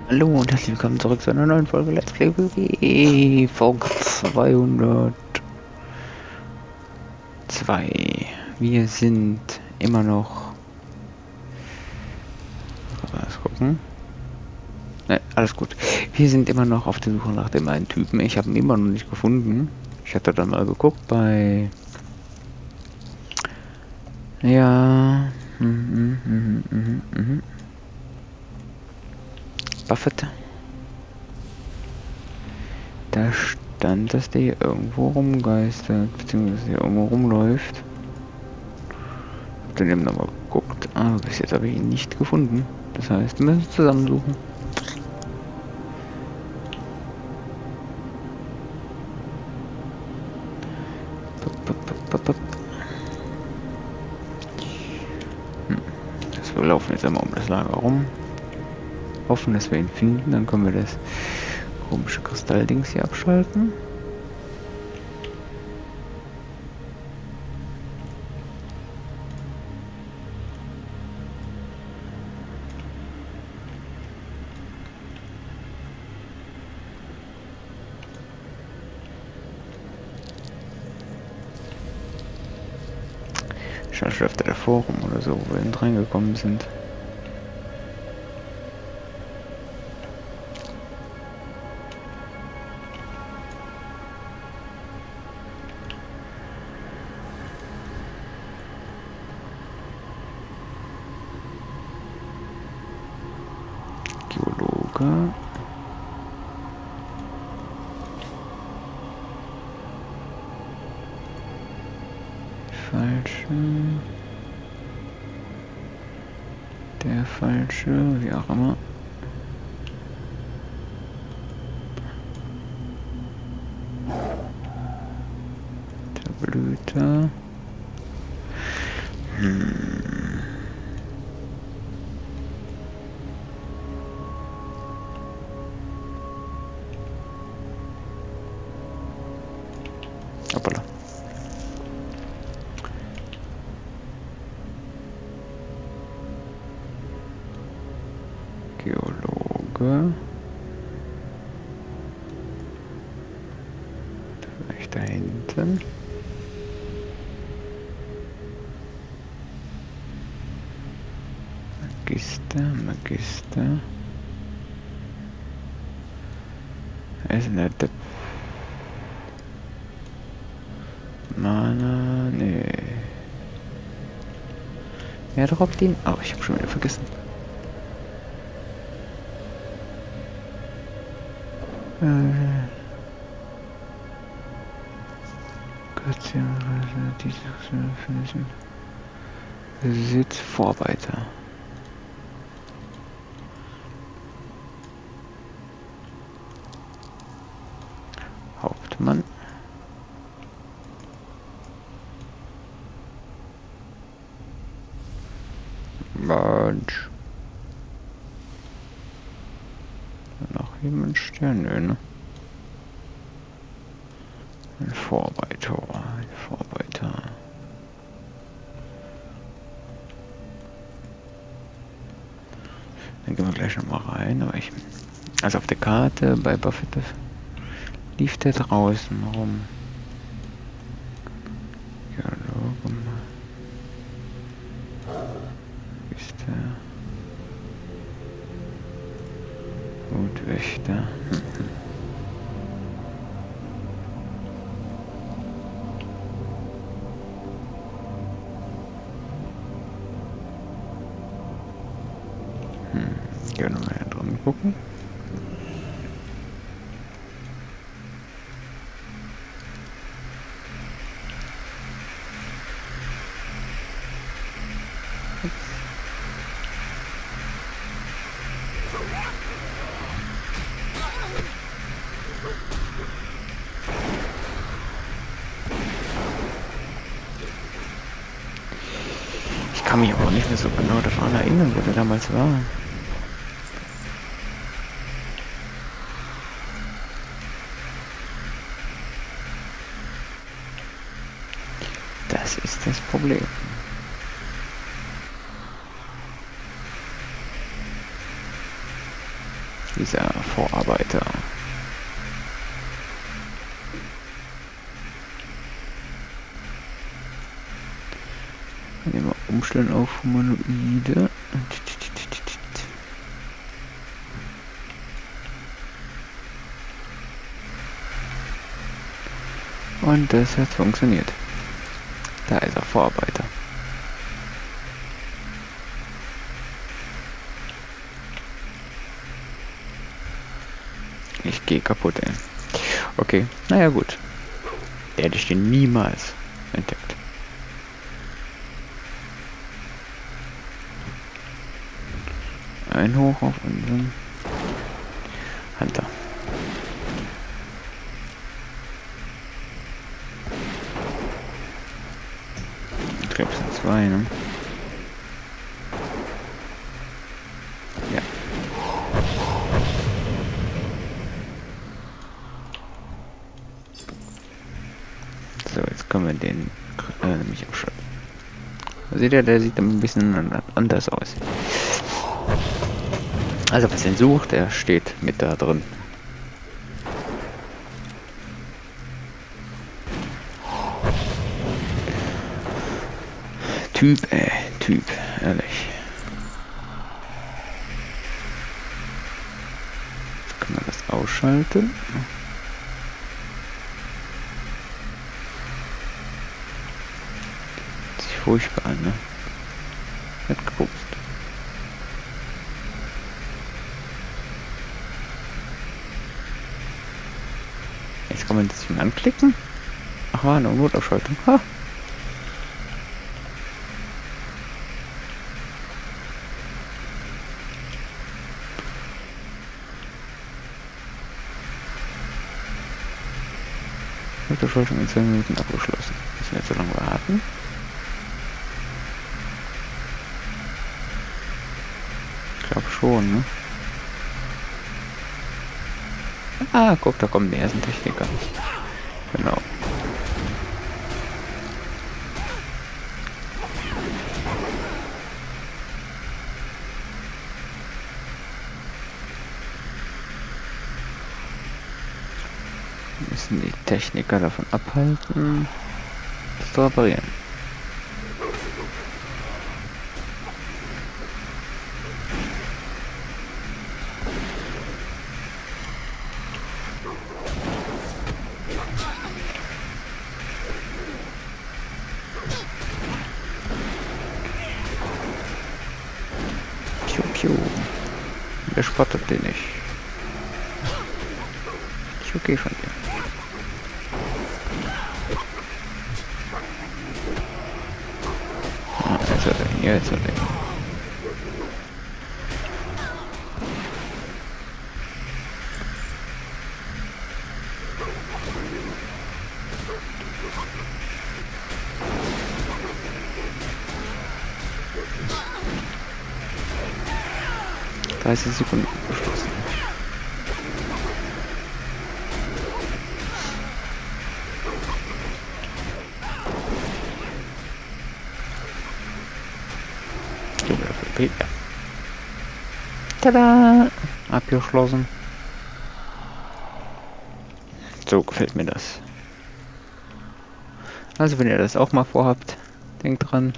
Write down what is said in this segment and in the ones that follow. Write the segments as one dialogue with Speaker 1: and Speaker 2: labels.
Speaker 1: Hallo und herzlich willkommen zurück zu einer neuen Folge Let's Play WoW Folge 202. Wir sind immer noch... Mal gucken. Ne, alles gut. Wir sind immer noch auf der Suche nach dem einen Typen. Ich habe ihn immer noch nicht gefunden. Ich hatte dann mal geguckt bei... Ja... Buffett. Da stand, dass der hier irgendwo rumgeistert, beziehungsweise hier irgendwo rumläuft. Hab dann eben nochmal geguckt, aber bis jetzt habe ich ihn nicht gefunden. Das heißt, wir müssen zusammensuchen. Wir laufen jetzt einmal um das Lager rum. Hoffen, dass wir ihn finden, dann können wir das komische Kristalldings hier abschalten. Schon öfter der Forum oder so, wo wir eben reingekommen sind. Geologe. Falsche. Der falsche, wie auch immer. Der Blüte. Hoppala. Geologe. Vielleicht da hinten. Magister. Er ist nicht der Mana, nee. Wer droppt ihn? Oh, ich habe schon wieder vergessen. Besitz Vorarbeiter. Hauptmann. Mensch. Noch jemand Stern, ne? Ein Vorarbeiter. Dann gehen wir gleich nochmal rein, aber also auf der Karte bei Buffett lief der draußen rum. Geologe. Ist der Gutwächter. Gehen wir mal dran gucken. Ich kann mich aber nicht mehr so genau daran erinnern, wo der damals war. Das ist das Problem. Dieser Vorarbeiter. Kann ich mal umstellen auf Humanoide. Und das hat funktioniert. Da ist er, Vorarbeiter. Ich gehe kaputt, ey. Okay, naja gut. Hätte ich den niemals entdeckt. Ein Hoch auf unseren Hunter. Ich glaube, es sind zwei, ne? Ja. So, jetzt können wir den nämlich abschalten. Seht ihr, der sieht ein bisschen anders aus. Also, was ihn sucht, der steht mit da drin. Typ, Typ, ehrlich. Jetzt können wir das ausschalten. Sieht furchtbar an, ne? Hat gepupst. Jetzt kann man das Ding anklicken. Ach, war eine Notausschaltung. Ha! Notausschaltung in 2 Minuten abgeschlossen. Müssen wir jetzt so lange warten? Ich glaube schon, ne? Ah, guck, da kommen die ersten Techniker. Genau. Wir müssen die Techniker davon abhalten, das zu reparieren. Piu, piu. Der spottet den nicht. Ist okay von dir. Ah, jetzt hat er ihn, jetzt hat er ihn. Sekunden geschlossen. Tada! Abgeschlossen. So gefällt mir das. Also wenn ihr das auch mal vorhabt, denkt dran.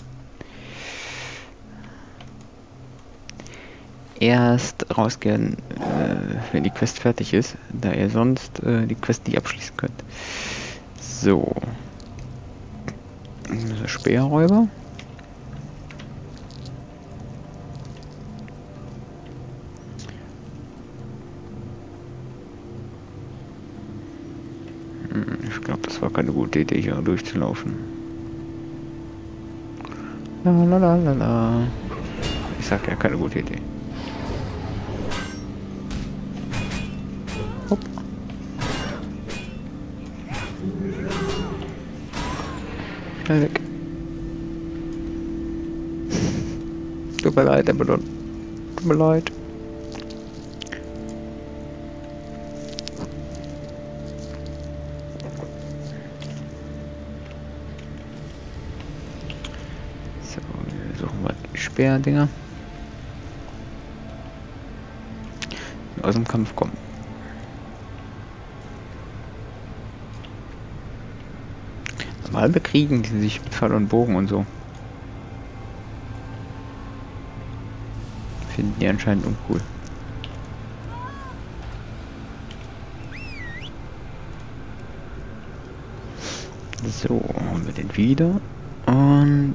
Speaker 1: Erst rausgehen, wenn die Quest fertig ist, da ihr sonst die Quest nicht abschließen könnt. So. Speerräuber. Ich glaube, das war keine gute Idee, hier durchzulaufen. Lalalala. Ich sag ja, keine gute Idee. Hopp. Schnell weg. Tut mir leid, Abaddon. Tut mir leid. So, wir suchen mal die Speerdinger. aus dem Kampf kommen. Normal bekriegen die sich mit Pfeil und Bogen und so. Finden die anscheinend uncool. So, haben wir den wieder. Und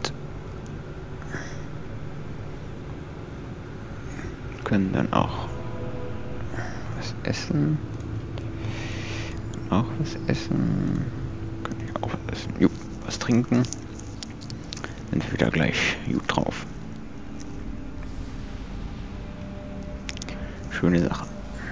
Speaker 1: können dann auch was essen. Auch was essen. Kann ich auch was essen. Jo, was trinken. Sind wir wieder gleich gut drauf. Schöne Sache.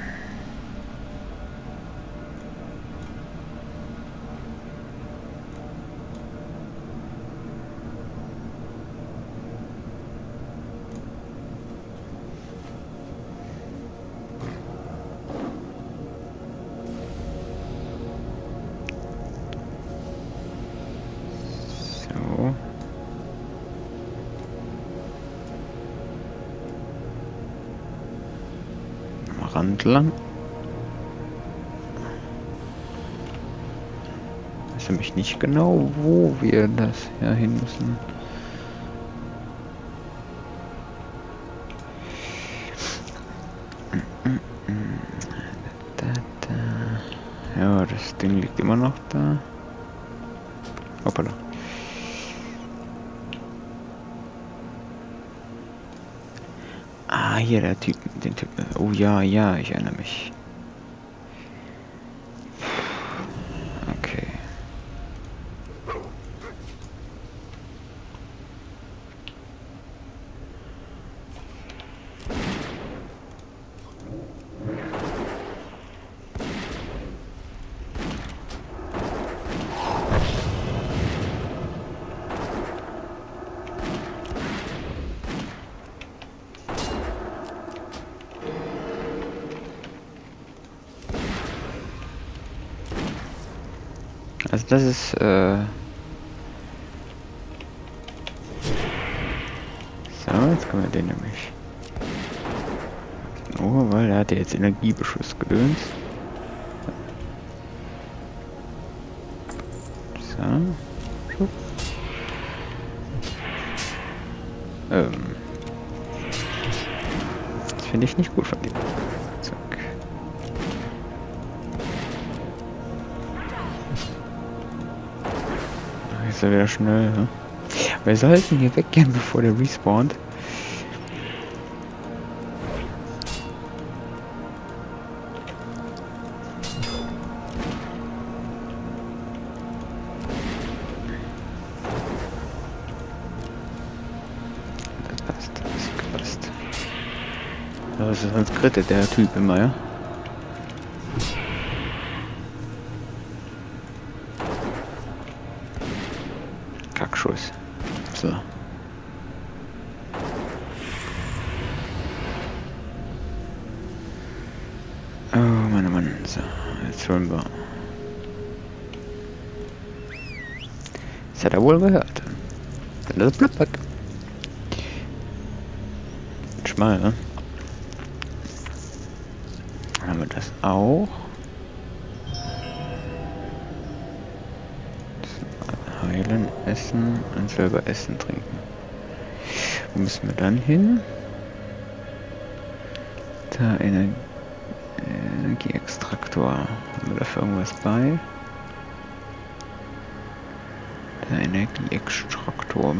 Speaker 1: Rand lang. Ich weiß nämlich nicht genau, wo wir das ja hin müssen. Ja, das Ding liegt immer noch da. Hoppala. Ah, hier der Typ, den Typ. Oh ja, ja, ich erinnere mich. Okay. Also das ist so, jetzt können wir den nämlich nur, weil er hat ja jetzt Energiebeschuss gedöns. So. Das finde ich nicht gut von dem. Zack. Ist er wieder schnell, ne? Wir sollten hier weggehen, bevor der respawnt. Das passt, das passt. Das ist sonst krittet der Typ immer, ja? Kackschuss. So. Oh Mann, oh Mann. So, jetzt holen wir. Das hat er wohl gehört. Dann ist es blöd weg. Schmal, ne? Dann haben wir das auch. Heilen, essen und selber essen, trinken. Wo müssen wir dann hin? Da Energieextraktor. Haben wir dafür irgendwas bei? Der Energieextraktor.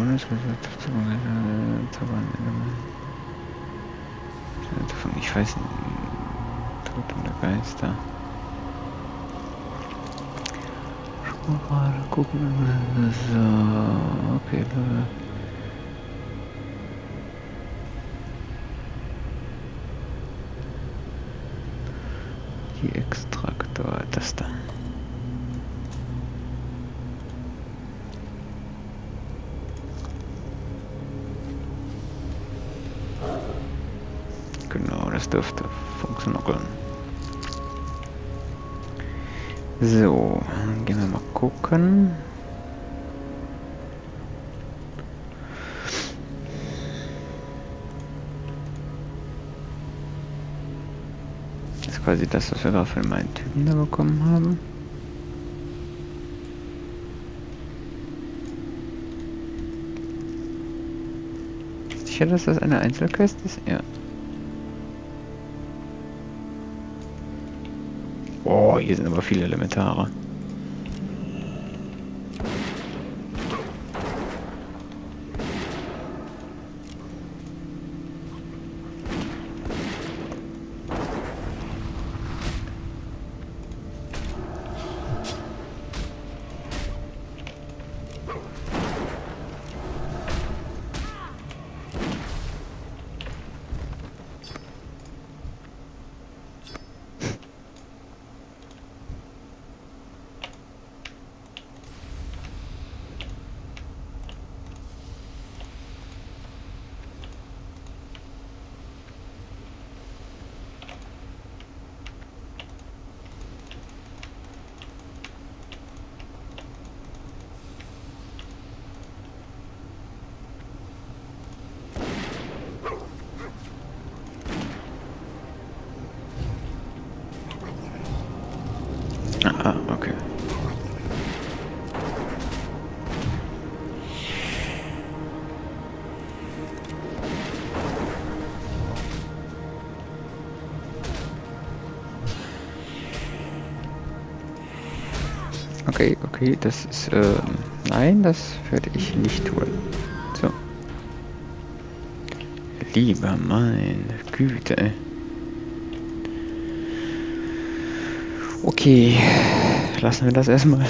Speaker 1: Ich weiß nicht. Tod der Geister. Mal gucken. So, okay. Die Extraktor, das da. Genau, das dürfte funktionieren. So, dann gehen wir mal gucken. quasi das, was wir gerade von meinen Typen da bekommen haben. Sicher, dass das eine Einzelquest ist? Ja. Oh, hier sind aber viele Elementare. Ah, okay. Okay, das ist, nein, das werde ich nicht tun. So. Lieber meine Güte, ey. Okay, lassen wir das erstmal.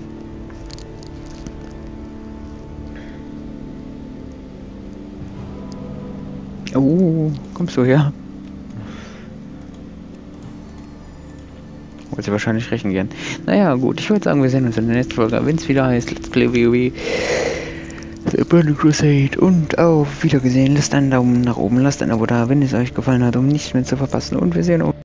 Speaker 1: Oh, kommst du her? Wollte wahrscheinlich rächen gern. Naja, gut, ich würde sagen, wir sehen uns in der nächsten Folge, wenn es wieder heißt Let's Play WoW The Burning Crusade. Und auf Wiedergesehen, lasst einen Daumen nach oben, lasst ein Abo da, wenn es euch gefallen hat, um nichts mehr zu verpassen. Und wir sehen uns.